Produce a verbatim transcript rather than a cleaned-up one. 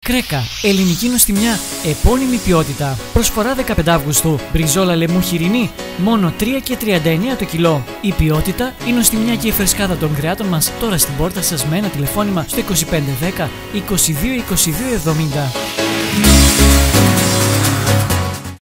Κρέκα, ελληνική νοστιμιά, επώνυμη ποιότητα. Προσφορά δεκαπέντε Αυγούστου. Μπριζόλα λαιμού χοιρινή, μόνο τρία και τριάντα εννέα το κιλό. Η ποιότητα, η νοστιμιά και η φρεσκάδα των κρεάτων μας τώρα στην πόρτα σας με ένα τηλεφώνημα στο είκοσι πέντε δέκα είκοσι δύο είκοσι δύο εβδομήντα.